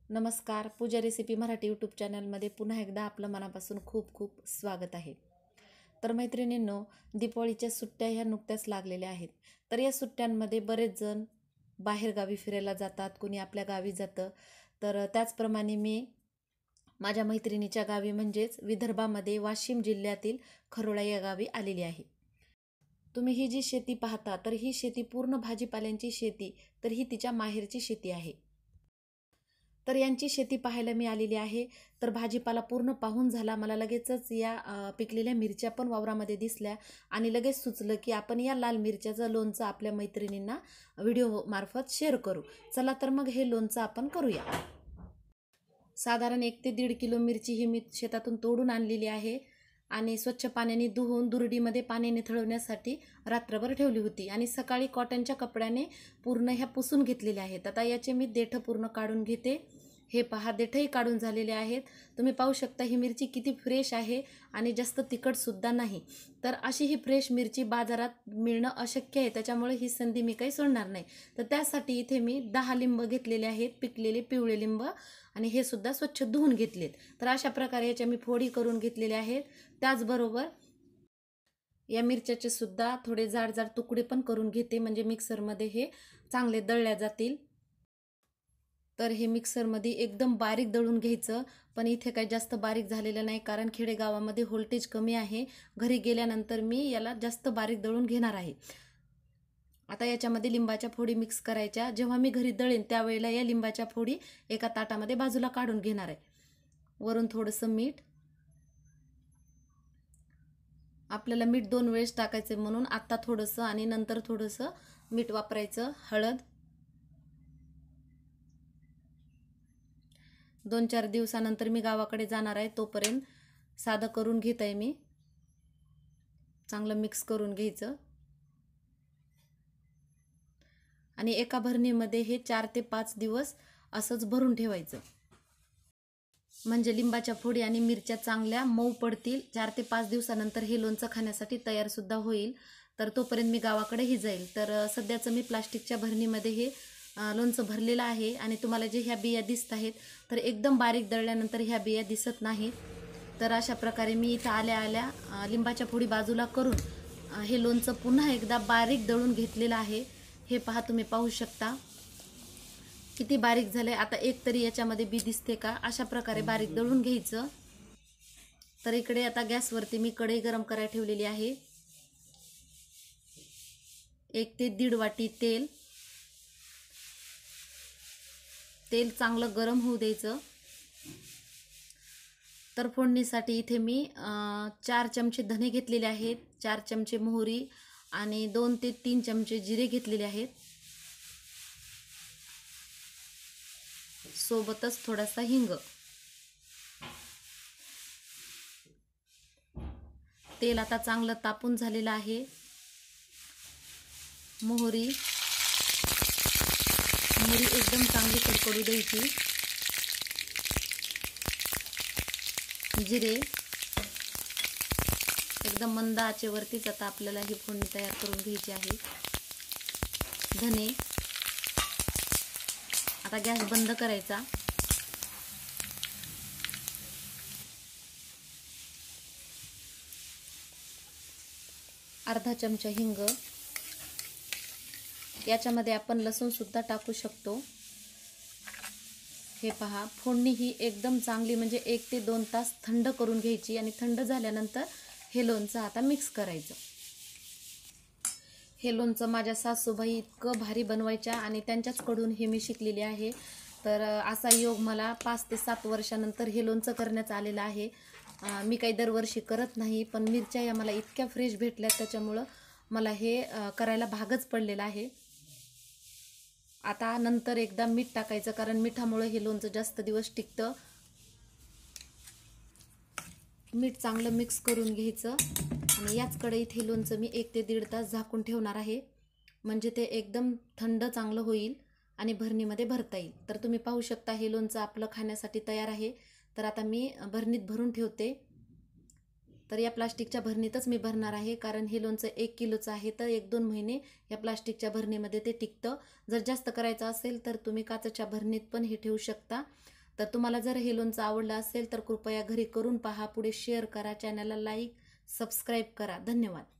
नमस्कार. पूजा recipe Marathi YouTube चॅनलमध्ये पुन्हा एकदा आपलं मनापासून खूप खूप स्वागत आहे. तर मैत्रिणींनो, दीपावलीच्या सुट्ट्या ह्या नुकत्याच लागलेल्या आहेत. तर या सुट्ट्यांमध्ये बरेच जण बाहेरगावी फिरायला जातात, कोणी आपल्या गावी जातं. तर त्याचप्रमाणे मी माझ्या मैत्रिणीच्या गावी म्हणजेच विदर्भामध्ये वाशिम जिल्ह्यातील खरोळा या गावी आलेली आहे. तुम्ही ही जी शेती पाहता, तर ही शेती पूर्ण भाजीपाल्यांची शेती, तर ही तिच्या माहेरची शेती आहे. तर यांची शेती पाहायला मी आलेली आहे. तर भाजीपाला पूर्ण पाहून झाला. मला लगेचच या पिकलेल्या मिरच्या पण वावरामध्ये दिसल्या आणि लगेच सुचलं की आपण या लाल मिरच्याचं लोणचं आपल्या मैत्रिणींना व्हिडिओ मार्फत शेअर करू. चला तर मग हे लोणचं आपण करूया. साधारण 1 ते 1.5 किलो मिरची ही मी शेतातून तोडून आणलेली आहे आणि स्वच्छ पाण्याने धुवून दुरडीमध्ये पाणी निथळवण्यासाठी रात्रभर ठेवली होती आणि सकाळी कॉटनच्या कपड्याने पूर्ण ह्या पुसून घेतलेल्या आहेत. आता याचे मी देठं पूर्ण काढून घेते. हे पहा, देठही काढून झालेले आहेत. तुम्ही पाहू शकता ही मिरची किती फ्रेश आहे आणि जास्त तिखटसुद्धा नाही. तर अशी ही फ्रेश मिरची बाजारात मिळणं अशक्य आहे, त्याच्यामुळे ही संधी मी काही सोडणार नाही. तर त्यासाठी इथे मी 10 लिंब घेतलेले आहेत, पिकलेले पिवळे लिंब, आणि हे सुद्धा स्वच्छ धुवून घेतलेत. तर अशा प्रकारे याच्या मी फोडी करून घेतलेल्या आहेत. त्याचबरोबर या मिरच्याचे सुद्धा थोडे जाड जाड तुकडे पण करून घेते, म्हणजे मिक्सरमध्ये हे चांगले दळल्या जातील. तर हे मिक्सरमध्ये एकदम बारीक दळून घ्यायचं, पण इथे काही जास्त बारीक झालेलं नाही, कारण खेडेगावामध्ये व्होल्टेज कमी आहे. घरी गेल्यानंतर मी याला जास्त बारीक दळून घेणार आहे. आता याच्यामध्ये लिंबाच्या फोडी मिक्स करायच्या. जेव्हा मी घरी दळेन त्यावेळेला या लिंबाच्या फोडी एका ताटामध्ये बाजूला काढून घेणार आहे. वरून थोडंसं मीठ. आपल्याला मीठ 2 वेळेस टाकायचं म्हणून आत्ता थोडंसं आणि नंतर थोडंसं मीठ वापरायचं. हळद. 2-4 दिवसानंतर मी गावाकडे जाणार आहे, तोपर्यंत साधं करून घेत आहे मी. चांगलं मिक्स करून घ्यायचं आणि एका भरणीमध्ये हे 4 ते 5 दिवस असंच भरून ठेवायचं, म्हणजे लिंबाच्या फोडी आणि मिरच्या चांगल्या मऊ पडतील. 4 ते 5 दिवसानंतर हे लोणचं खाण्यासाठी तयार सुद्धा होईल. तर तोपर्यंत मी गावाकडेही जाईल. तर सध्याचं मी प्लास्टिकच्या भरणीमध्ये हे लोणचं भरलेलं आहे आणि तुम्हाला जे ह्या बिया दिसत आहेत, तर एकदम बारीक दळल्यानंतर ह्या बिया दिसत नाहीत. तर अशा प्रकारे मी इथं आल्या आल्या लिंबाच्या फोडी बाजूला करून हे लोणचं पुन्हा एकदा बारीक दळून घेतलेलं आहे. हे पहा, तुम्ही पाहू शकता किती बारीक झालंय. आता एक तरी याच्यामध्ये बी दिसते का? अशा प्रकारे बारीक दळून घ्यायचं. तर इकडे आता गॅसवरती मी कढई गरम करायला ठेवलेली आहे. 1 ते 1.5 वाटी तेल. तेल चांगलं गरम होऊ द्यायचं. तर फोडणीसाठी इथे मी 4 चमचे धने घेतलेले आहेत, 4 चमचे मोहरी आणि 2 ते 3 चमचे जिरे घेतलेले आहेत, सोबतच थोडासा हिंग. तेल आता चांगलं तापून झालेलं आहे. मोहरी एकदम चांगली कडकडू द्यायची. जिरे एकदम मंद आचेवरतीच आता आपल्याला ही फोडणी तयार करून घ्यायची आहे. धने. आता गॅस बंद करायचा. अर्धा चमचा हिंग. याच्यामध्ये आपण लसूण सुद्धा टाकू शकतो. हे पहा, फोडणी ही एकदम चांगली म्हणजे 1 ते 2 तास थंड करून घ्यायची आणि थंड झाल्यानंतर हे लोणचं आता मिक्स करायचं. हे लोणचं माझ्या सासूबाई इतकं भारी बनवायच्या आणि त्यांच्याचकडून हे मी शिकलेली आहे. तर असा योग मला 5 ते 7 वर्षानंतर हे लोणचं करण्यात आलेलं आहे. मी काही दरवर्षी करत नाही, पण मिरच्या या मला इतक्या फ्रेश भेटल्या, त्याच्यामुळं मला हे करायला भागच पडलेलं आहे. आता नंतर एकदा मीठ टाकायचं, कारण मिठामुळे हे लोणचं जास्त दिवस टिकतं. मीठ चांगलं मिक्स करून घ्यायचं आणि याच कढईत हे लोणचं मी 1 ते 1.5 तास झाकून ठेवणार आहे, म्हणजे ते एकदम थंड चांगलं होईल आणि भरणीमध्ये भरता येईल. तर तुम्ही पाहू शकता हे लोणचं आपलं खाण्यासाठी तयार आहे. तर आता मी भरणीत भरून ठेवते. तर या प्लास्टिकच्या भरणीतच मी भरणार आहे, कारण हे लोणचं 1 किलोचं आहे, तर 1-2 महिने या प्लास्टिकच्या भरणीमध्ये ते टिकतं. जर जास्त करायचं असेल तर तुम्ही काचेच्या भरणीत पण हे ठेवू शकता. तर तुम्हाला जर हे लोणचं आवडलं असेल तर कृपया घरी करून पहा, पुढे शेअर करा, चॅनलला लाईक सबस्क्राईब करा. धन्यवाद.